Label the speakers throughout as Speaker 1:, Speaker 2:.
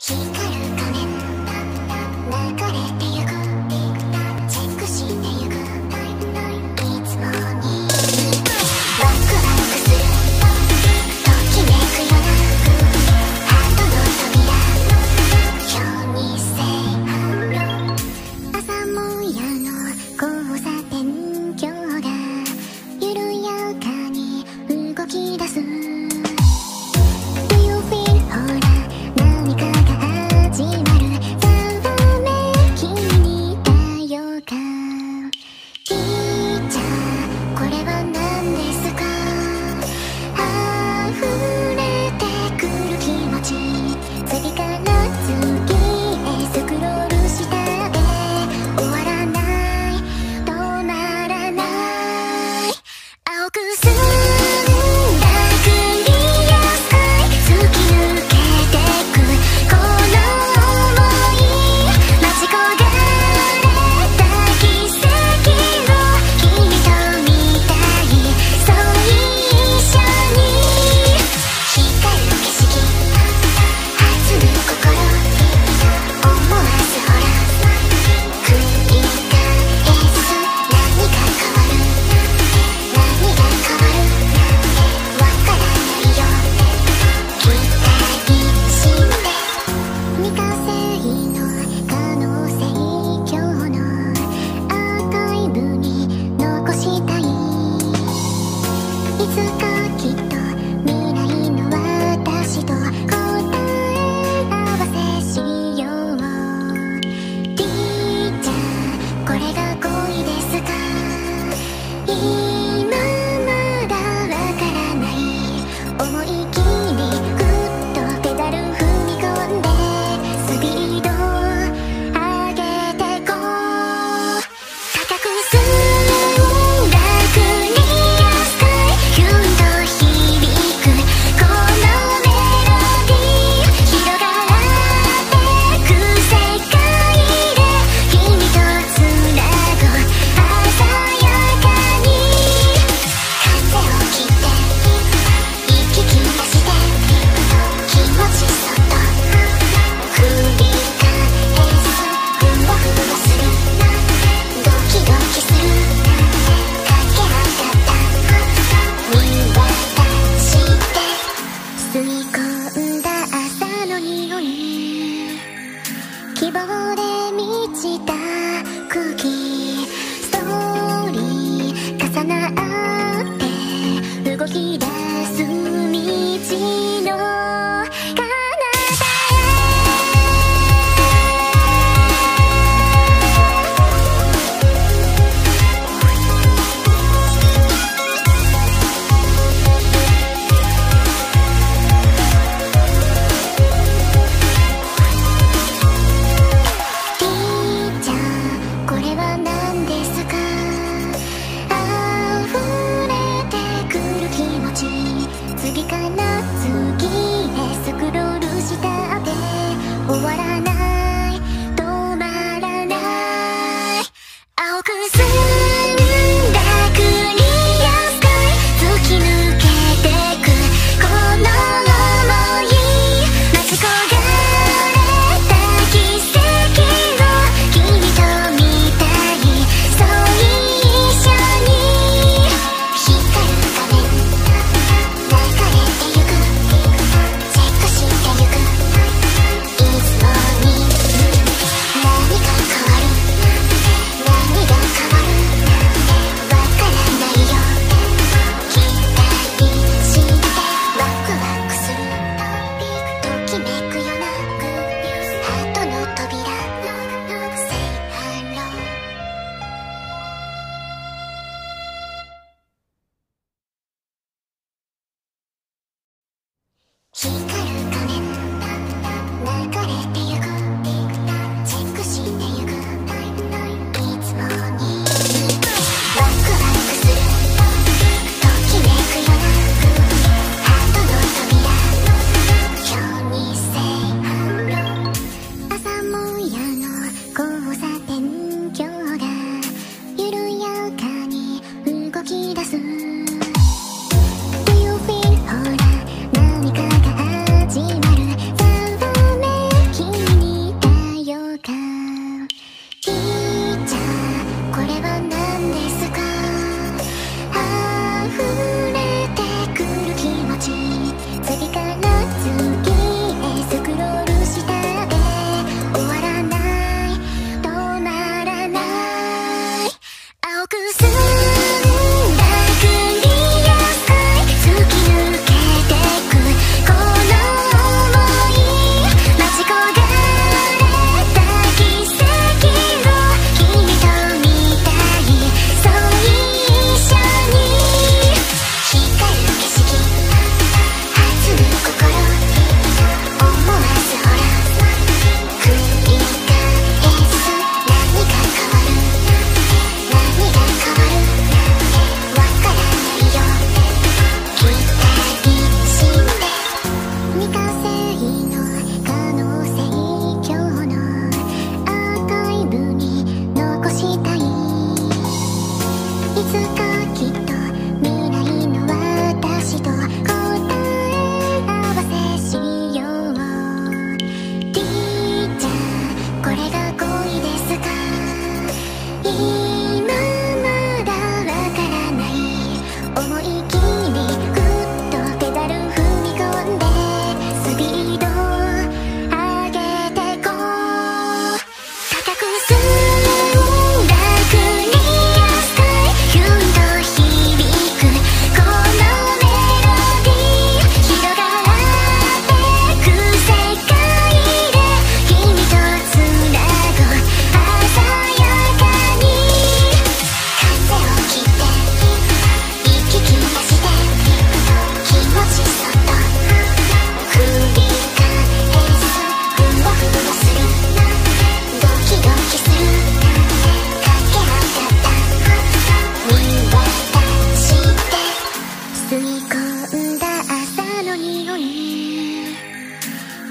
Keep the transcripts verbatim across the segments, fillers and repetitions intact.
Speaker 1: にせ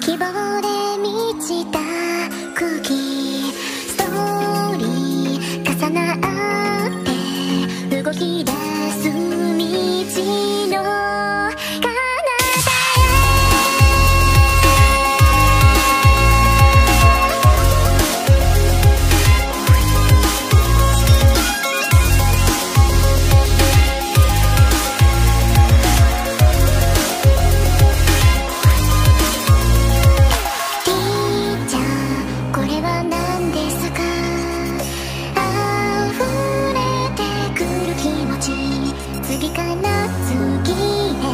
Speaker 1: 希望で満ちた空気、ストーリー重なって動き出す道の彼方次から次へ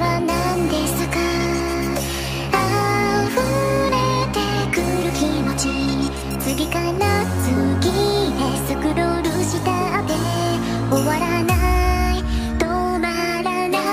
Speaker 1: は何ですか？溢れてくる気持ち、次から次へスクロールしたって終わらない、止まらない。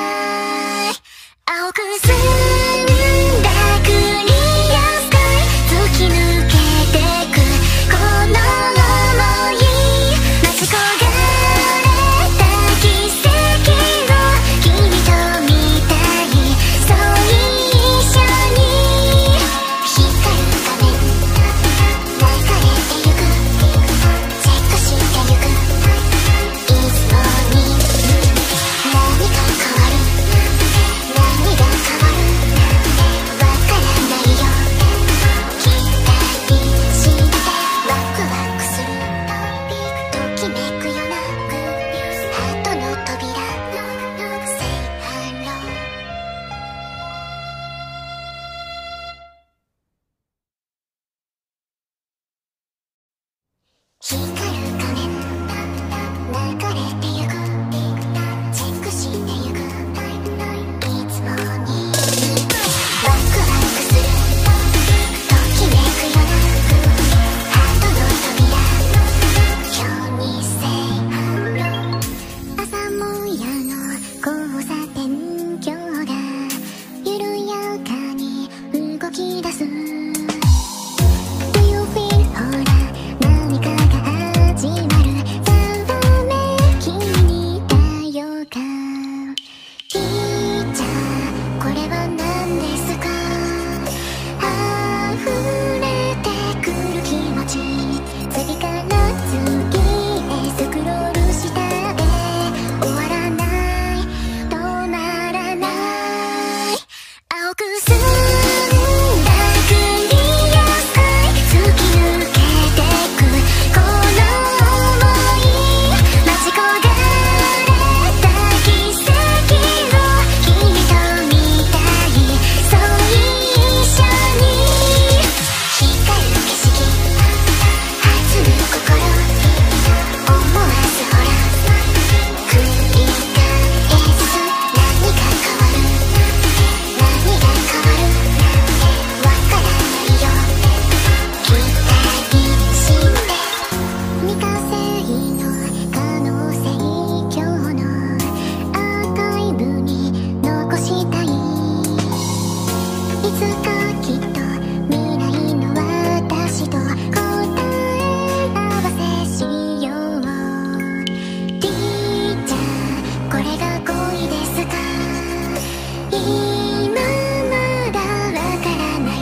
Speaker 1: 青く澄んだクリアスカイ、突き抜けてくこの想い、待ち焦がれた奇跡を君と見たい、そう一緒に光る仮面流れてゆく、チェックしてゆく、いつもに何が変わる、何が変わるわからないよ、期待してワクワクする、ときめくよなハートの扉、Say hello。光る仮面流れてゆく、チェックしてゆく、いつもにワクワクする、ときめくよなハートの扉、今日に Say hello。 朝もやの交差点、今日が緩やかに動き出す。 Do you feel ほら何かが始まる、ざわめきにだよか、いいじゃんこれは何ですか？溢れてくる気持ち、次から次へスクロールしたって終わらない、止まらない。青く澄んだクリアスカイ、突き抜けてくこの想い、待ち焦がれた奇跡を君と見たい、そう一緒に光る景色、弾む心、思わずほら繰り返す、何が変わる、何が変わるわからないよ、期待して未完成の可能性、今日のアーカイブに残したい、いつかきっと未来の私と答え合わせしよう。リーちゃんこれが恋ですか？今まだわからない、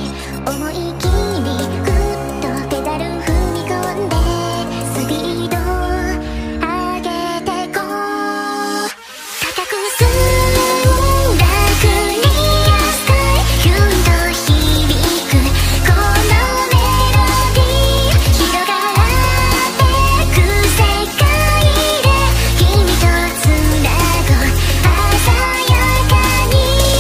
Speaker 1: 思い切りグッとペダル踏み込んでスピード上げてこう、高く澄んだクリアスカイ、キュンと響くこのメロディー、広がってく世界で君とつなぐ鮮やかに、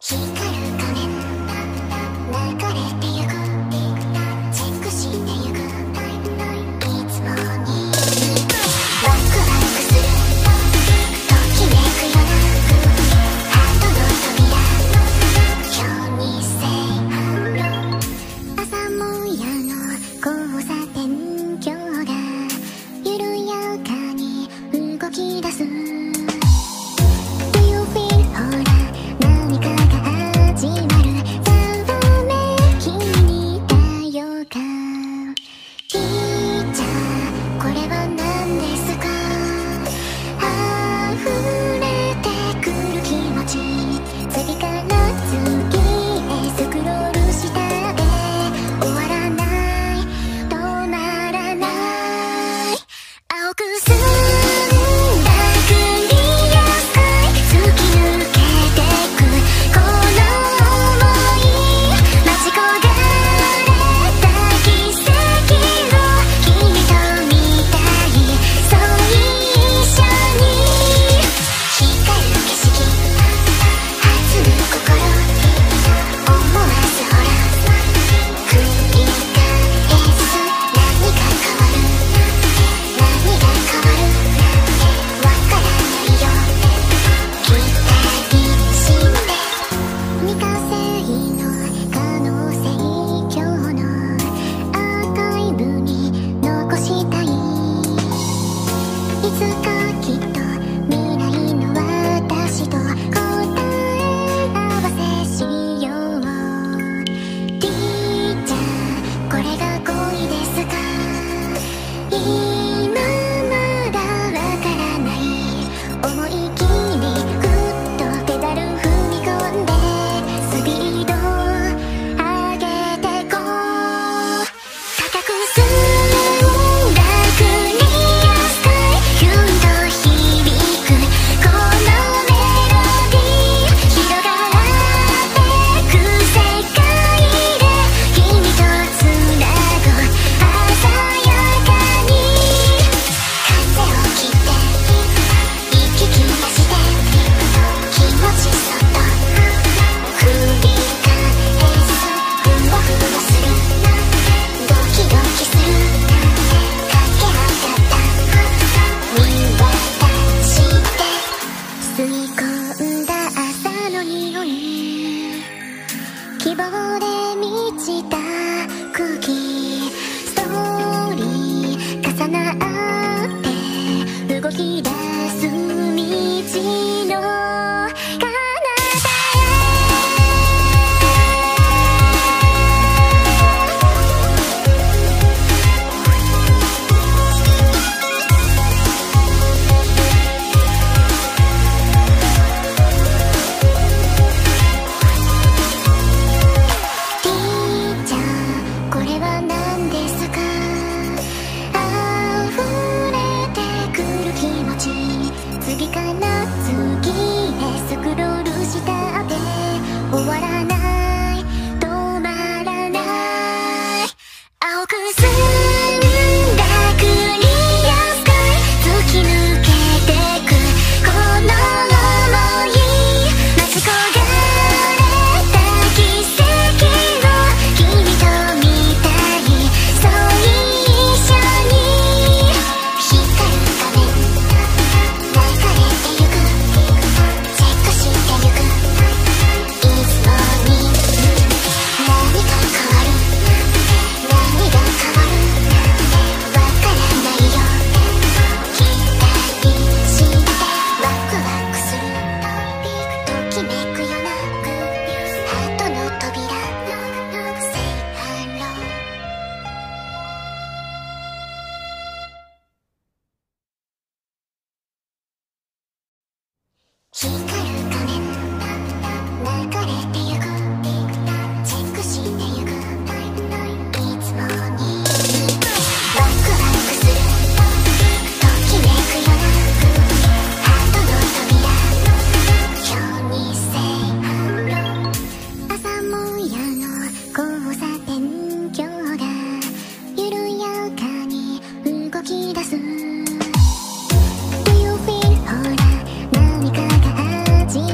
Speaker 1: き出す Do you feel ほら何かが始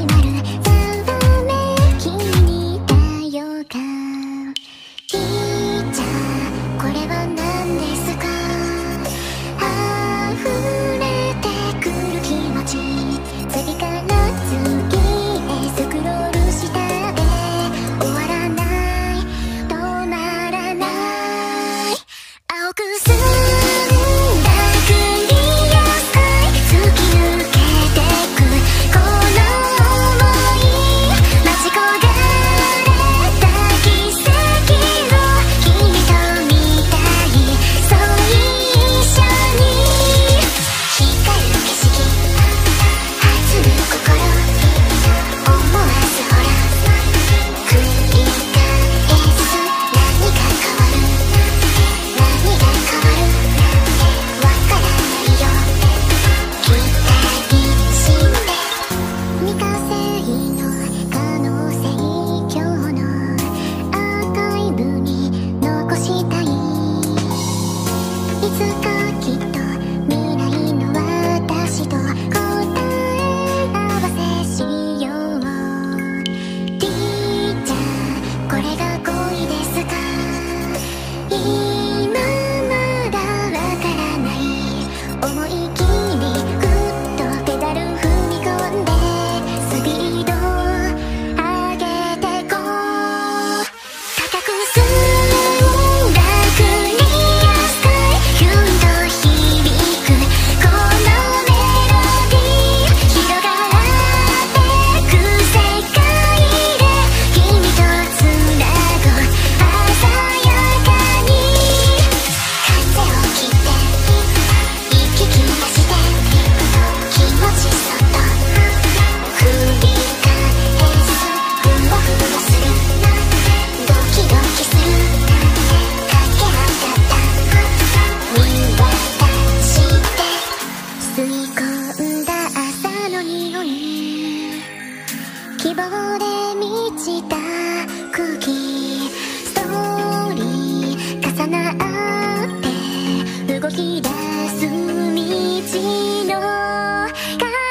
Speaker 1: ちた空気ストーリー重なって動き出す道の彼方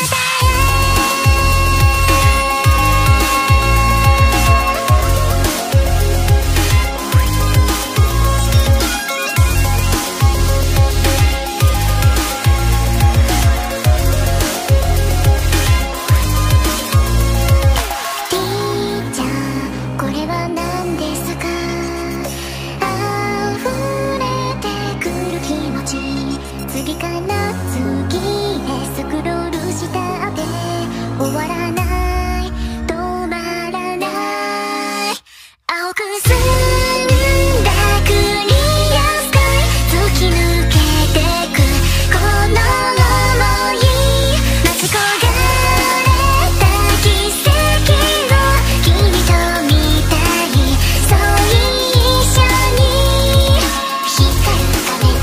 Speaker 1: 次から次へスクロールしたって終わらない止まらない青く澄んだクリアスカイ突き抜けてくこの想い待ち焦がれた奇跡を君と見たいそう一緒に光る仮面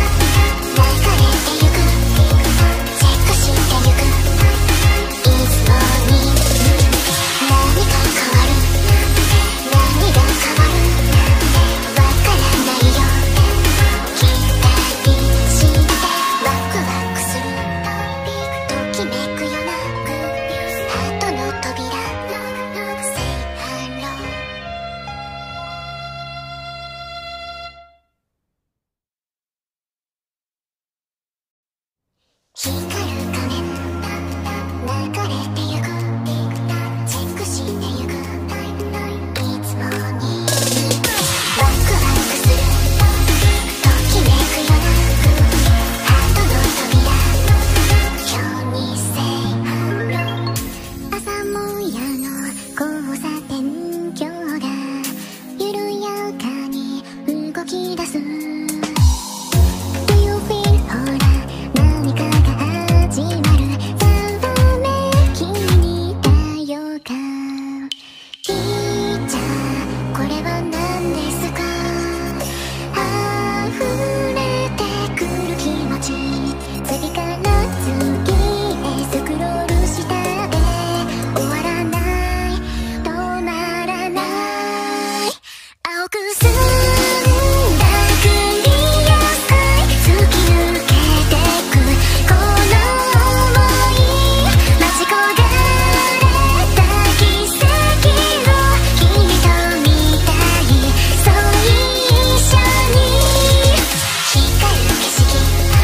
Speaker 1: 光る仮面流れてゆくチェックしてゆくいつもにワクワクするときめくようなハートの扉今日にせ朝もやの交差点今日が緩やかに動き出す次から次へスクロールしたって終わらない止まらない青く澄んだクリアスカイ突き抜けてくこの想い待ち焦がれた奇跡を君と見たいそう一緒に光る景色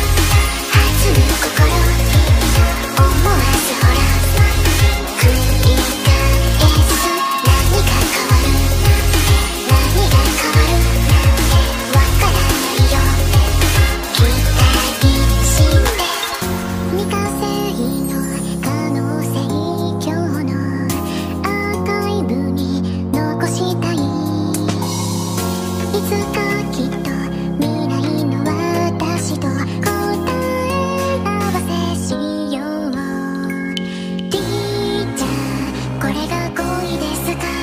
Speaker 1: 心思わずほら繰り返す何が変わる何が変わるわからないよ期待して未完成の可能性今日のアーカイブに残したいいつかきっと未来の私とこれが恋ですか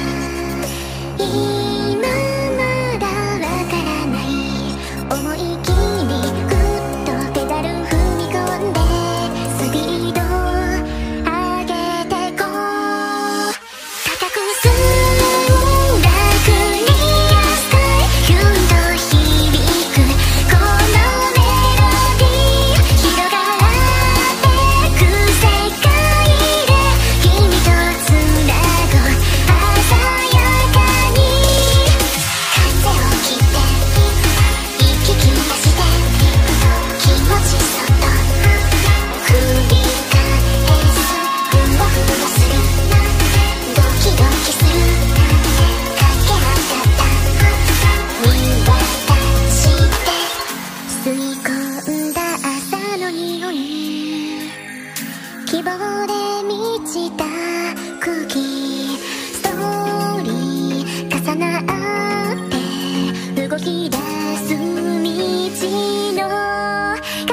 Speaker 1: 今まだわからない思い切りぐっとペダル踏み込んでスピード上げてこう高く澄んだクリアスカイキュンと響くこのメロディー広がってく世界で君とつなぐ鮮やかに風を切って行き来して気持ちそっと繰り返すふわふわするドキドキするかけ上がった見渡して吸い込んだ朝の匂い希望で満ちた空気ストーリー重なって動き出す道の彼方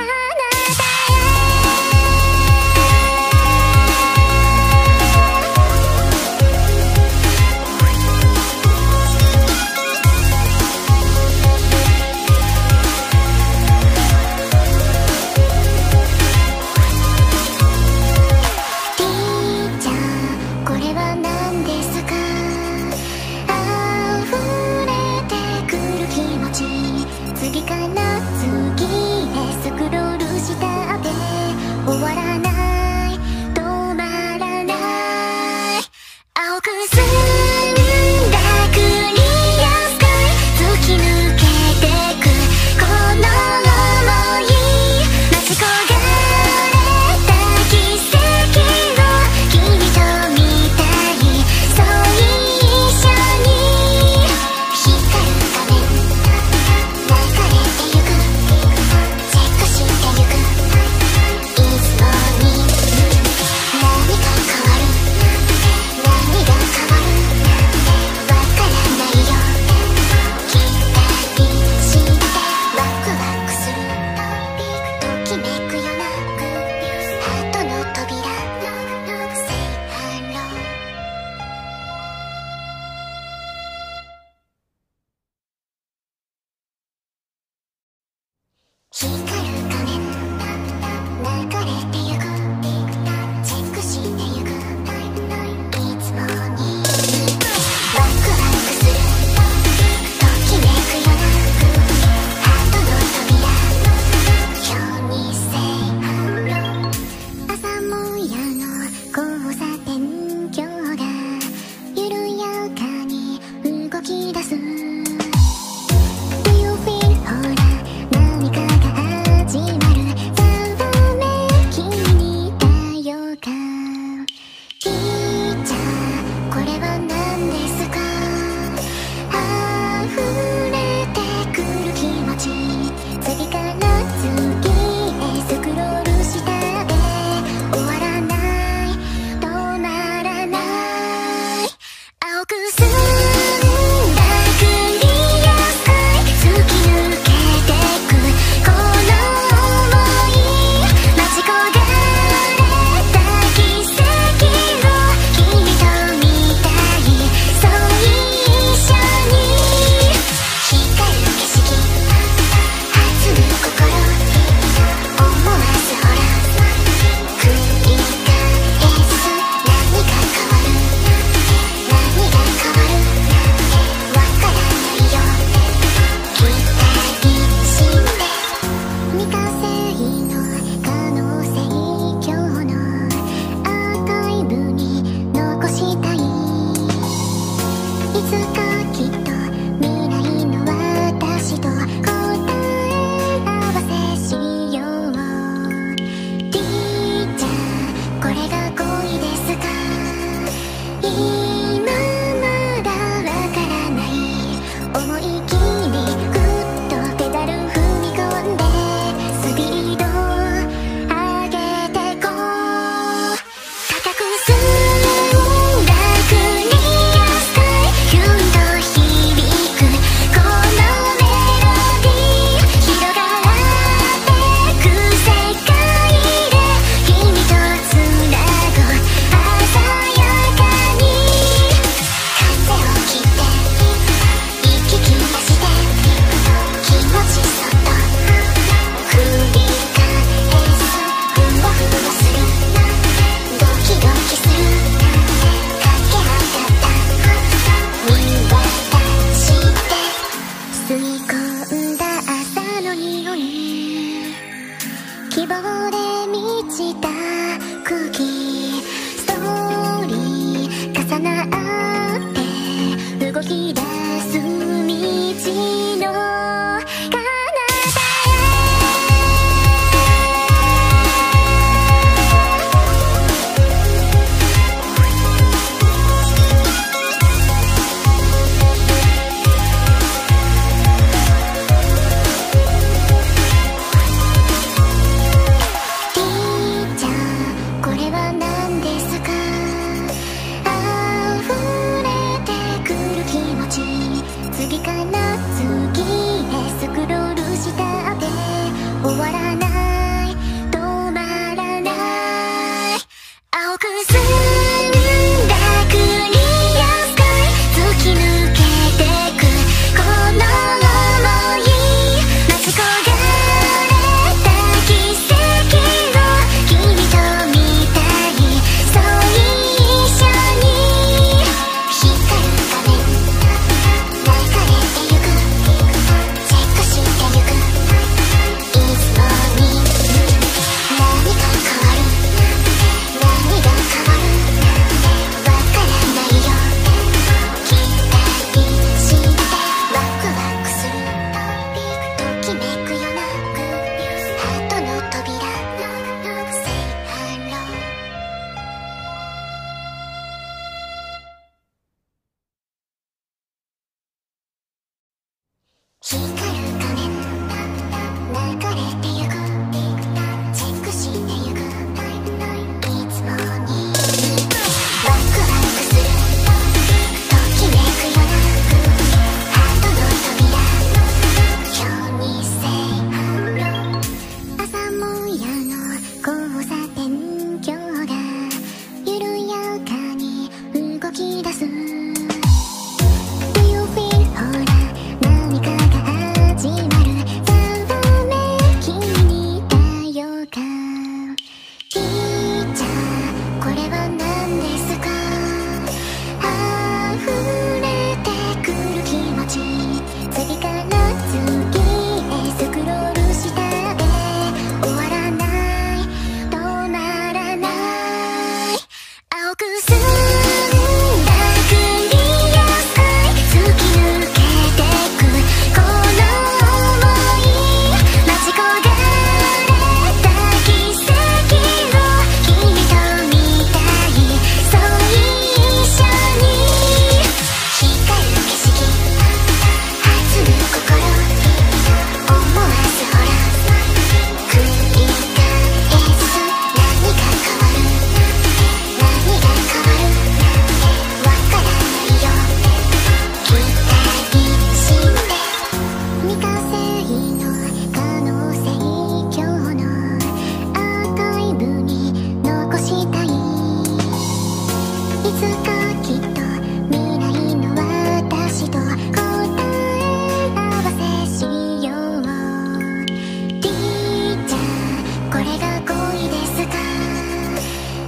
Speaker 1: ティーチャーこれは何らない止まらない青く澄んだクリアスカイ突き抜けてくこの想い待ち焦がれた奇跡を君と見たいそう一緒に光る画面流れてゆくチェックしてゆくいつもに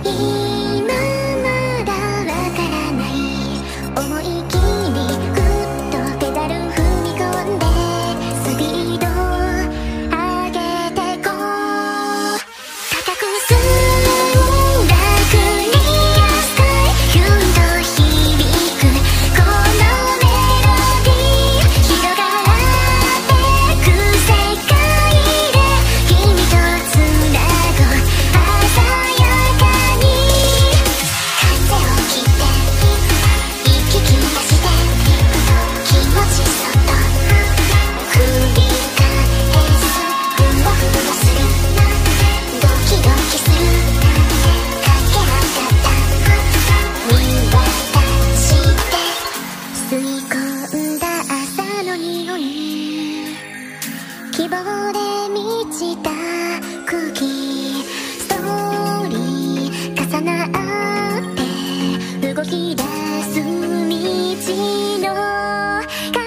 Speaker 1: 今まだわからない思い切りふっとペダル踏み込んでスピード上げてこう高く澄んだクリアスカイキュンと響くこのメロディー広がってく世界で君とつなごう鮮やかに風を切って息切らして気持ちそっと繰り返すふわふわするドキドキする駆け上がった見渡して吸い込んだ朝の匂い希望で満ちた空気ストーリー重なって動き出す道の彼方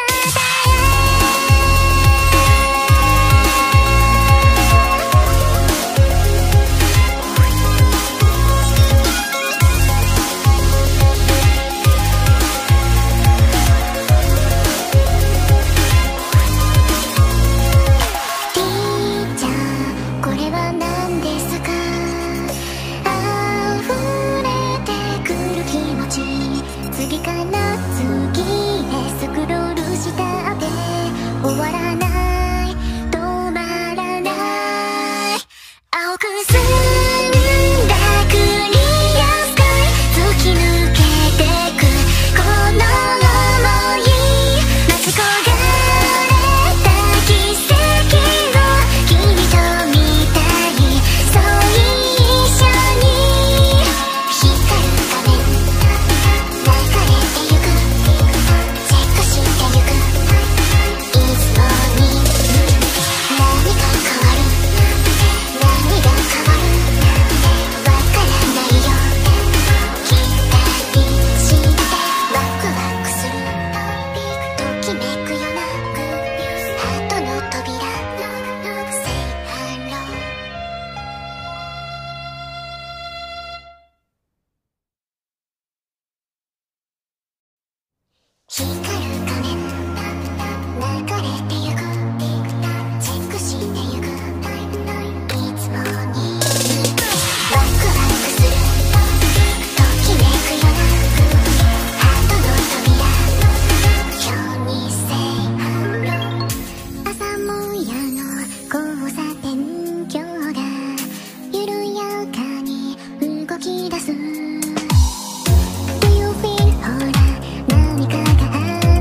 Speaker 1: ティーチャーこれは何ですか溢れてくる気持ち次から次へスクロールしたって終わらない止まらない青く澄んだクリアスカイ突き抜けてくこの想い待ち焦がれた奇跡を君と見たいそう一緒に光る仮面流れてゆくチェックしてゆくいつもに何が変わる何が変わるわからないよ期待してワクワクするときめくようなハートの扉 Say hello光る仮面流れてゆくチェックしてゆくいつもにワクワクするときめくようなハートの扉今日に Say hello 朝もやの交差点今日が緩やかに動き出すDo you feel ほら何かが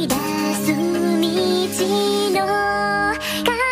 Speaker 1: き出す道の彼方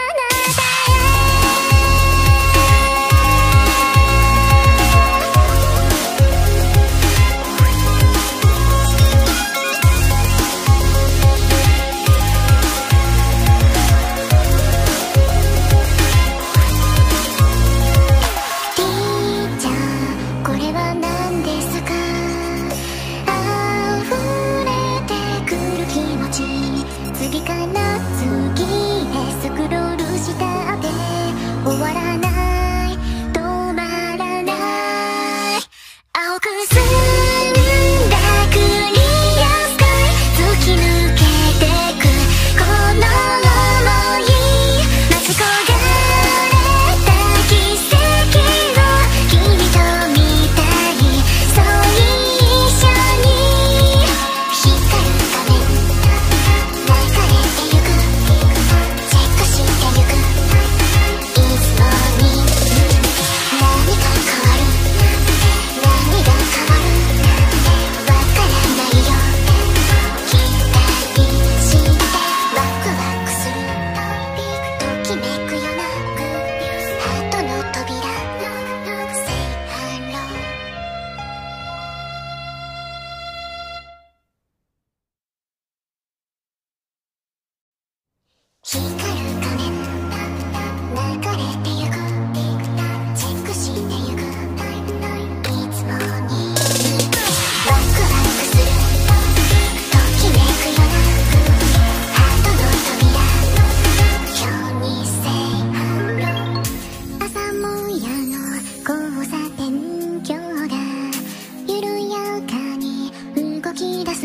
Speaker 1: 次から次へスクロールしたって終わらない止まらない青く澄んだクリアスカイ突き抜けてくこの想い待ち焦がれた奇跡を君と見たいそう一緒に光る仮面光る仮面流れてゆくチェックしてゆくいつもにワクワクするときめくようなハートの扉今日にせ朝もやの交差点今日が緩やかに動き出す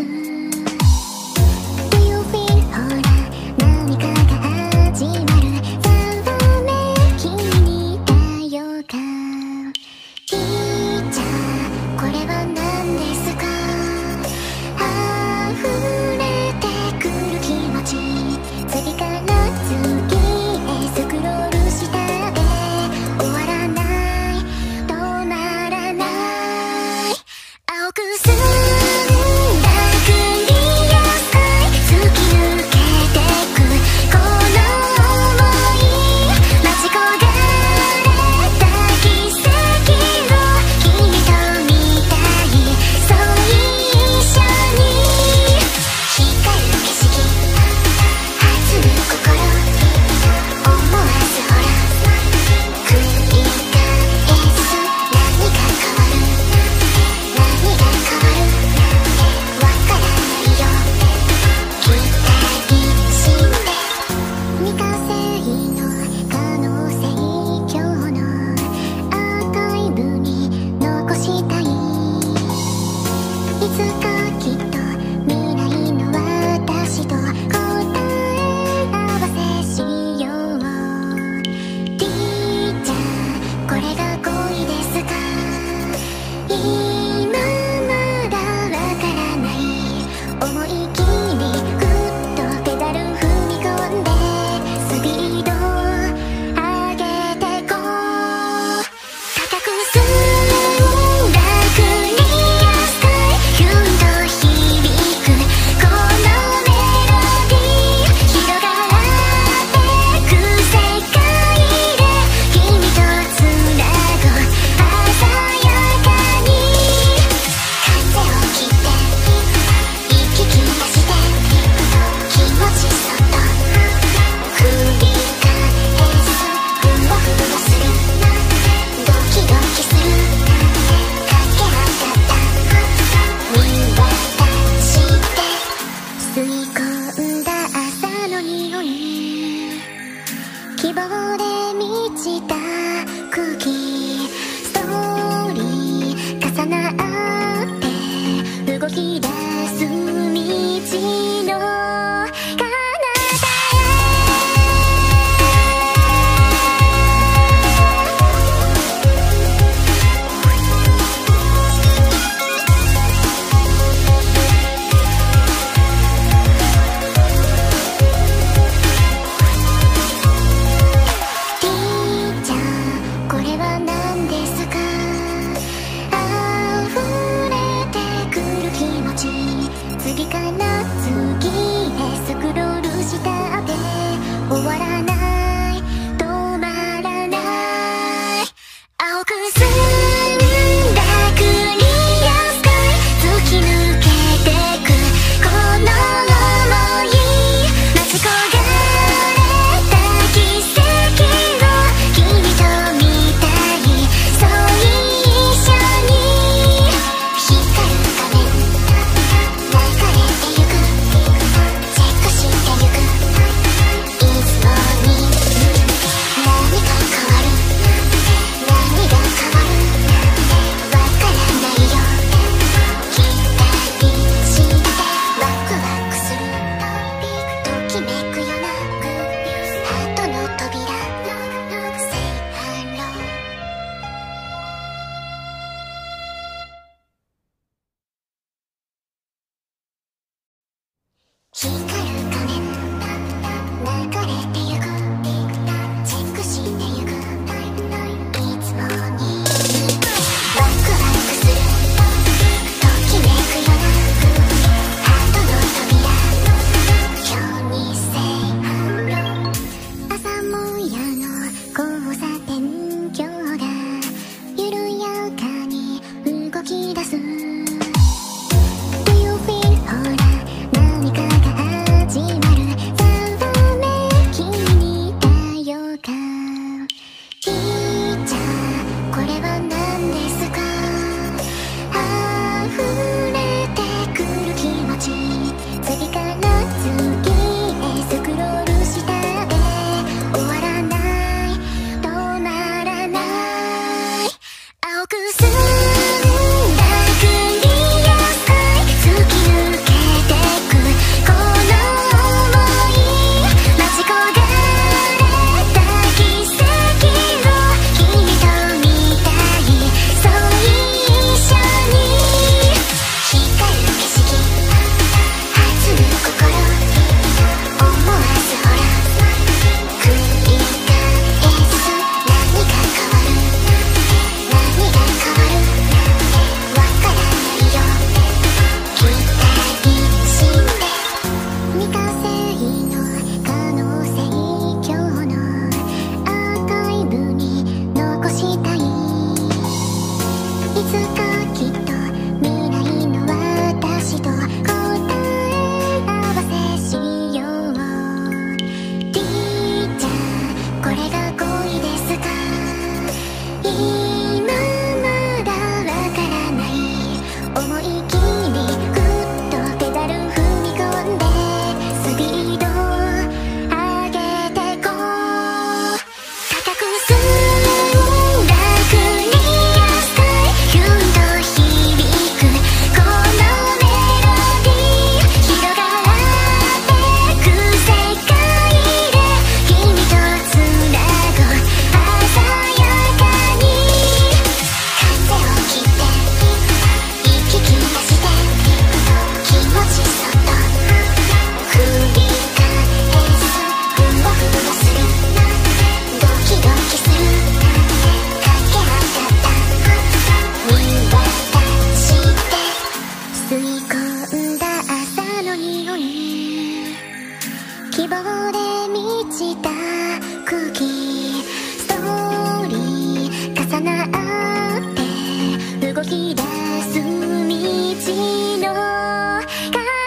Speaker 1: 希望で満ちた空気ストーリー重なって動き出す道の彼方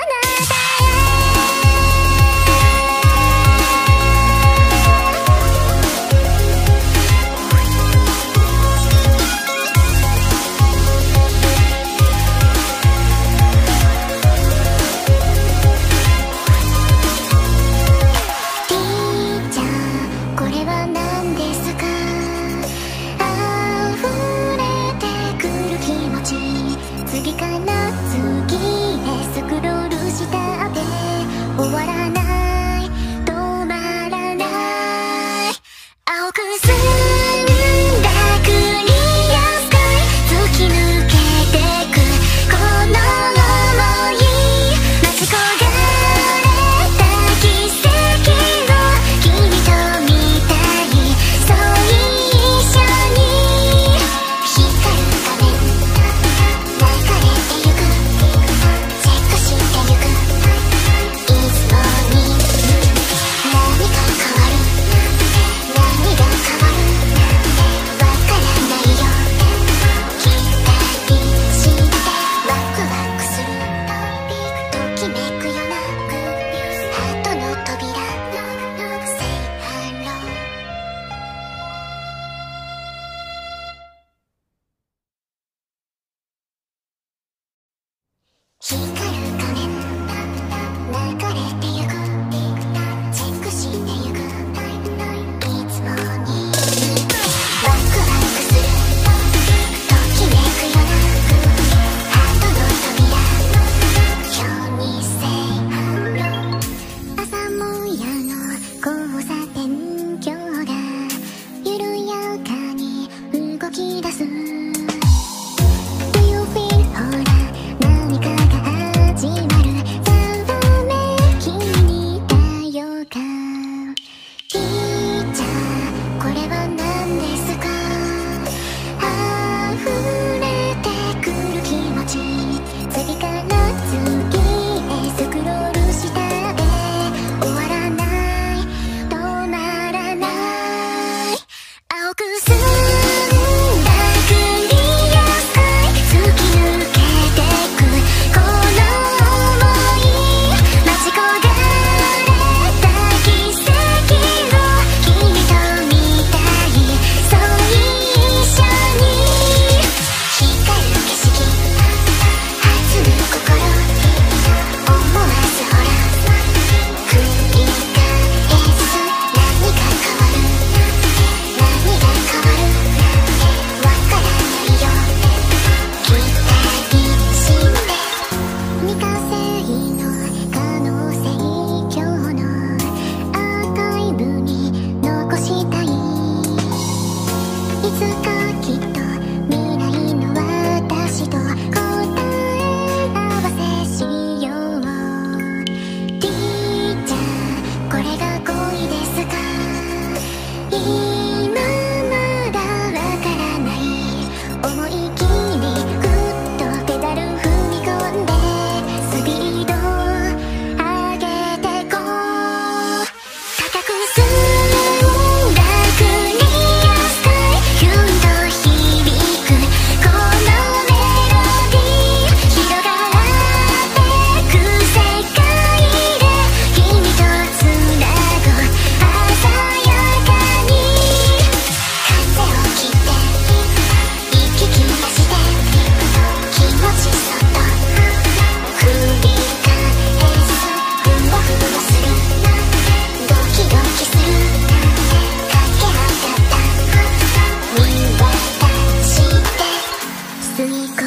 Speaker 1: 次から次へスクロールしたって終わらない止まらない青く澄んだクリアスカイ突き抜けてくこの想い待ち焦がれた奇跡を君と見たいそう一緒に光る仮面光る仮面流れてゆくチェックしてゆくいつもにワクワクするときめくようなハートの扉今日にせい朝もやの交差点今日が緩やかに動き出す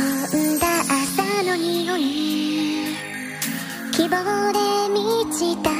Speaker 1: 希望で満ちた